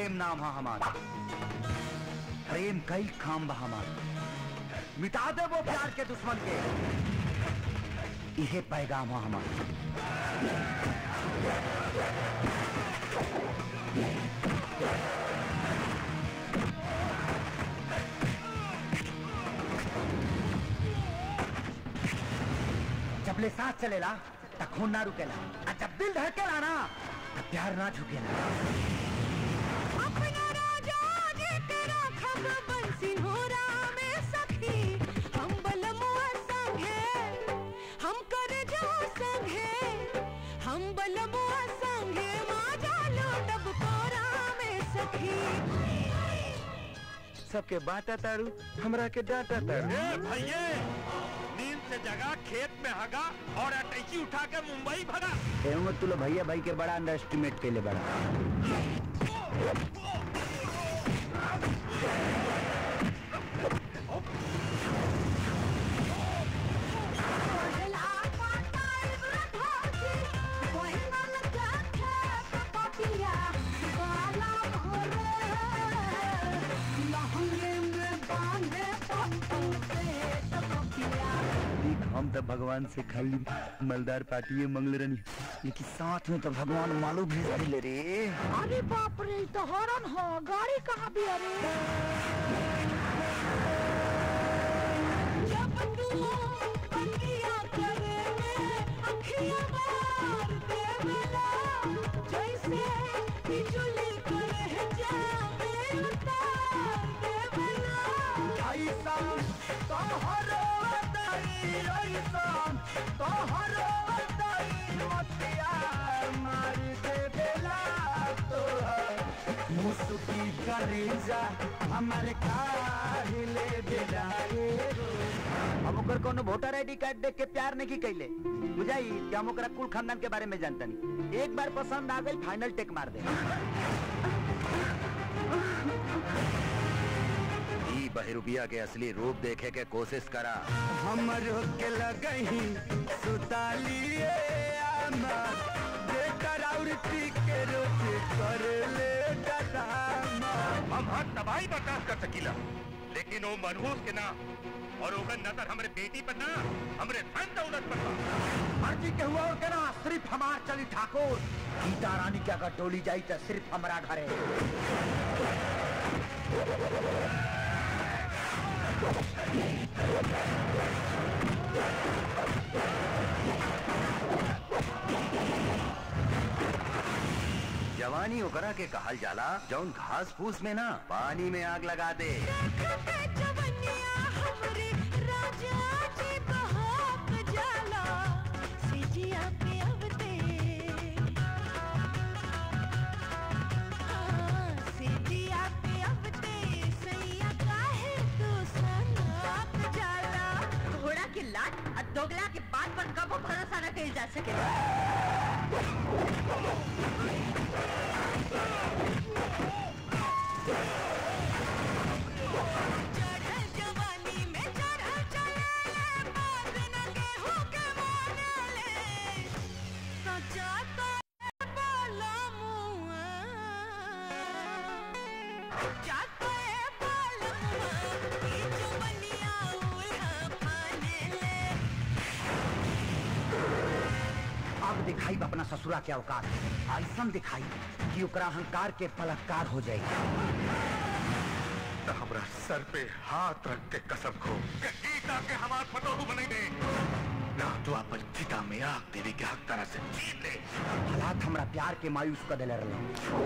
प्रेम नाम है हमारा, प्रेम कई खाम बा हमारा, मिटा दे वो प्यार के दुश्मन के, यह पैगाम है हमारा। जब ले सांस चलेला तब खून ना रुकेला, और जब दिल धड़केला ना तब प्यार ना झुकेला। अपना राजा जे तेरा खब बंसिनोरा में सखी, हम बलमुआ संगे, हम कर जो संगे, हम बलमुआ संगे, माजा लोटब कोरा में सखी। सबके बाटा तारू, हमरा के डाटा तारू। भैया नींद से जगा, खेत में हगा और अटैची उठा के मुंबई भगा। तू लोग भैया भाई के बड़ा अंडर एस्टिमेट के लिए बड़ा। हम तो भगवान से खाली मलदार पार्टी मंगल रही, लेकिन साथ में तो भगवान मालू भेज दिले रे। अरे बाप रे, तो हॉर्न हो, गाड़ी कहाँ भी अरे। जब तू बंदिया करे में अखियाँ मार देवेला, जैसे बिजली करे जावे उतार देवेला। ऐसा तोहरो दाई, ऐसा तोहरो दाई मतिया मार देवेला तोहर मुस्की करेजा हमारे काहिले बेलाए। हम ओकर कोनो वोटर आईडी कार्ड देख के प्यार नहीं की कैले, बुझाई कि हम ओकरा कुल खानदान के बारे में जानता नहीं। एक बार पसंद आ गई फाइनल टेक मार दे। बहरूपिया के असली रूप देखे के कोशिश करा। हमरो के लगही सुतालिए आमा, देकर औरती के रोज कर ले डरामा। हम हर तबाही बर्दाश्त कर सकीला, लेकिन वो मनहूस के ना और ओकर नजर हमरे बेटी पर ना, हमरे धन दौलत पर बा। मर्जी के हुआ और के ना, सिर्फ हमार चली ठाकुर। गीता रानी के अगर टोली जाई तो सिर्फ हमारा घर है। जवानी ओकरा के कहल जाला जौन घास फूस में ना पानी में आग लगा दे। दोगला के बात पर कब भरोसा न कही जा सके। चढ़ल जवानी में चढ़ल चले, बात न गेहूं के मानले, सचा तो बाला मुआ, जातो ए बाला मुआ, ई जुबनिया उल्हा फाने ले। अब दिखाई अपना ससुरा के औकात, ऐसा दिखाई कि ओकरा अहंकार के पलटकार हो जाएगी। तो हमरा सर पे हाथ रख के कसम खो कि गीता के हमार फतोहू बने दे, ना तो अपन चिता में आग देवी के हक तरह से जीत ले। हालात हमरा प्यार के मायूस कर दिले रहे,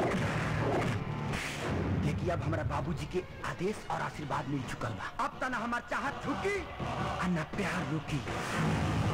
लेकिन अब हमरा बाबूजी के आदेश और आशीर्वाद मिल चुकल बा। अब तना हमार चाहत झुकी और न प्यार रुकी।